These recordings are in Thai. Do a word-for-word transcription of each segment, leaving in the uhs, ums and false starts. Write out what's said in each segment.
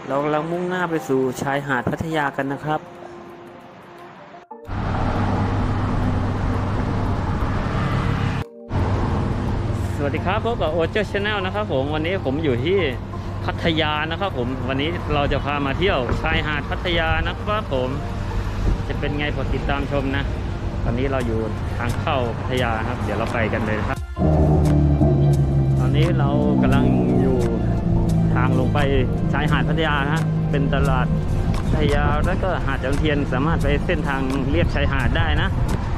เรากำลังมุ่งหน้าไปสู่ชายหาดพัทยากันนะครับสวัสดีครับพบกับโอเจอร์ชาแนลนะครับผมวันนี้ผมอยู่ที่พัทยานะครับผมวันนี้เราจะพามาเที่ยวชายหาดพัทยานะครับผมจะเป็นไงโปรดติดตามชมนะตอนนี้เราอยู่ทางเข้าพัทยาครับเดี๋ยวเราไปกันเลยครับตอนนี้เรากำลังอยู่ทางลงไปชายหาดพัทยานะฮะเป็นตลาดพัทยาแล้วก็หาดจอมเทียนสามารถไปเส้นทางเรียบชายหาดได้นะ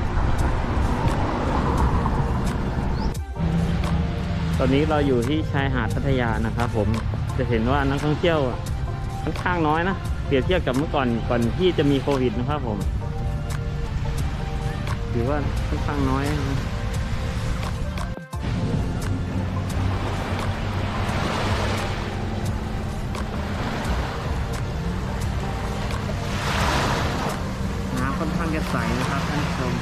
ตอนนี้เราอยู่ที่ชายหาดพัทยานะครับผมจะเห็นว่านักท่องเที่ยวค่อนข้างน้อยนะเปรียบเทียบกับเมื่อก่อนก่อนที่จะมีโควิดนะครับผมถือว่าค่อนข้างน้อยนะน้ำค่อนข้างจะใสนะครับท่านผู้ชม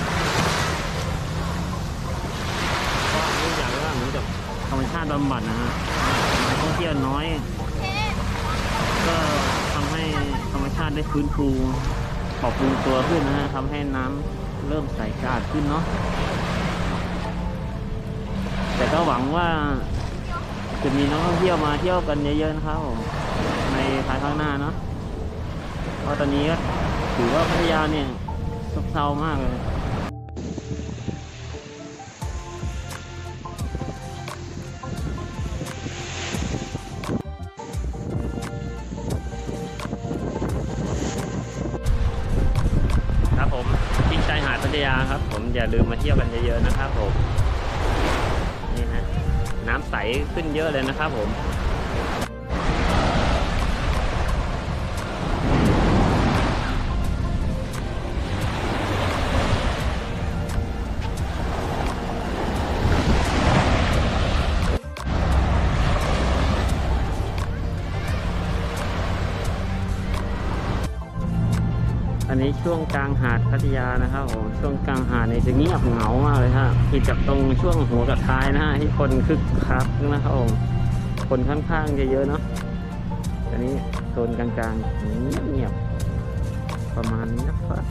ก็เนื่องจากว่าเหมือนกับธรรมชาติบำบัดนะฮะนักท่องเที่ยวน้อยก็ทำให้ธรรมชาติได้ฟื้นฟูปรับปรุงตัวขึ้นนะฮะทำให้น้ำเริ่มใสสะอาดขึ้นเนาะแต่ก็หวังว่าจะมีนักท่องเที่ยวมาเที่ยวกันเยอะๆนะครับผมในภายภาคหน้าเนาะเพราะตอนนี้ก็ถือว่าพัทยาเนี่ยซบเซามากเลยครับผมที่ชายหาดพัทยาครับผมอย่าลืมมาเที่ยวกันเยอะๆนะครับผมนี่นะน้ำใสขึ้นเยอะเลยนะครับผมอันนี้ช่วงกลางหาดพัทยานะครับผมช่วงกลางหาดเนี่ยจะเงียบเหงามากเลยฮะผิดจากตรงช่วงหัวกับท้ายนะฮะที่คนคึกคักนะครับผมคนค่อนข้างจะเยอะเนาะอันนี้โซนกลางๆเงียบเงียบประมาณนี้นะครับ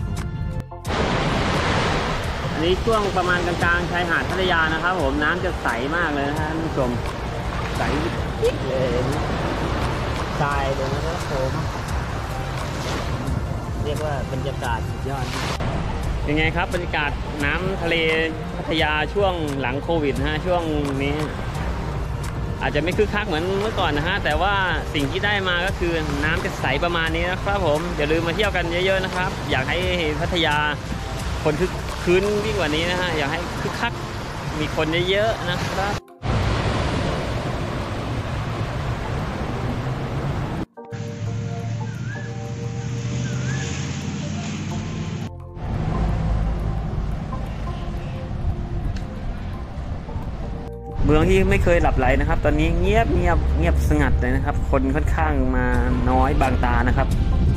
อันนี้ช่วงประมาณกลางๆชายหาดพัทยานะครับผมน้ำจะใสมากเลยนะฮะท่านผู้ชมใสกิ๊กเลยทรายเลยนะครับผมเรียกว่าบรรยากาศสุดยอดยังไงครับบรรยากาศน้ำทะเลพัทยาช่วงหลังโควิดนะฮะช่วงนี้อาจจะไม่คึกคักเหมือนเมื่อก่อนนะฮะแต่ว่าสิ่งที่ได้มาก็คือน้ำจะใสประมาณนี้นะครับผมอย่าลืมมาเที่ยวกันเยอะๆนะครับอยากให้พัทยาคนคึกคืนยิ่งกว่านี้นะฮะอยากให้คึกคักมีคนเยอะๆนะครับเมืองที่ไม่เคยหลับไหลนะครับตอนนี้เงียบเงียบเงียบสงัดเลยนะครับคนค่อนข้างมาน้อยบางตานะครับ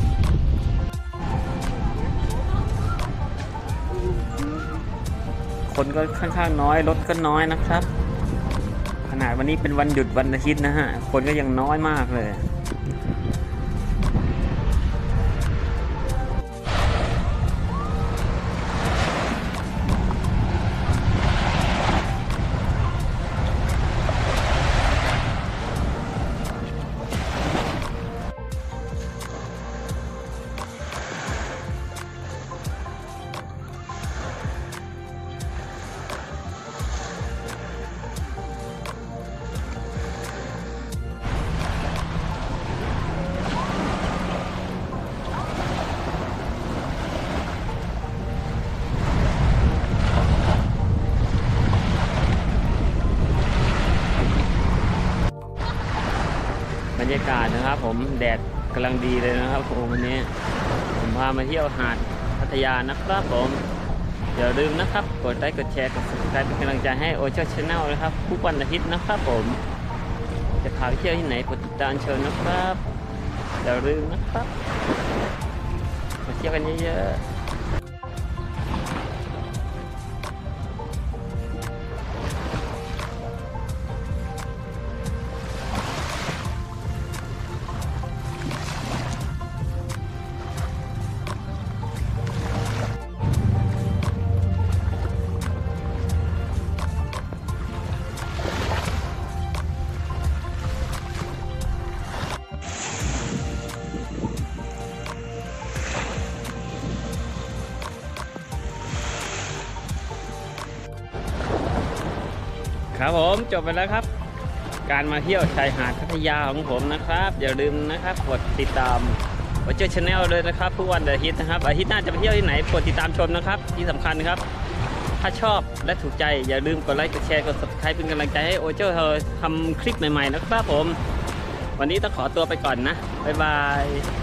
คนก็ค่อนข้างน้อยรถก็น้อยนะครับขนาดวันนี้เป็นวันหยุดวันอาทิตย์นะฮะคนก็ยังน้อยมากเลยบรรยากาศนะครับผมแดดกำลังดีเลยนะครับผมวันนี้ผมพามาเที่ยวหาดพัทยานะครับผมอย่าลืมนะครับกดไลค์กดแชร์กด ซับสไครบ์ เป็นกำลังใจให้โอเชียลชาแนลนะครับทุกวันอาทิตย์นะครับผมจะพาไปเที่ยวที่ไหนกดติดตามชมนะครับอย่าลืมนะครับมาเที่ยวกันเยอะๆ บครับผมจบไปแล้วครับ การมาเที่ยวชายหาดพัทยาของผมนะครับอย่าลืมนะครับกดติดตามโอเจอร์ชาแนลเลยนะครับทุกวันอาทิตย์นะครับอาทิตย์หน้าจะไปเที่ยวที่ไหนกดติดตามชมนะครับที่สำคัญครับถ้าชอบและถูกใจอย่าลืมกดไลค์กดแชร์กด ซับสไครบ์ เป็นกำลังใจให้โอเจอร์เธอทำคลิปใหม่ๆนะครับผมวันนี้ต้องขอตัวไปก่อนนะบ๊ายบาย